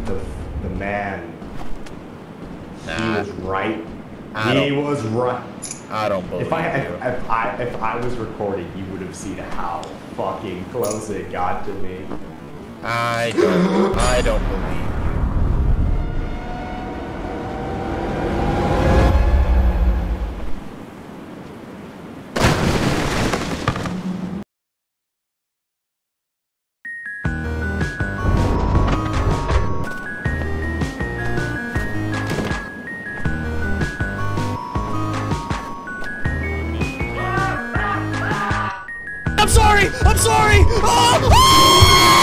the man. Nah, He was right. I He was right. I don't believe If I was recording, you would have seen how fucking close it got to me. I don't believe you. I'm sorry! I'm sorry! Oh!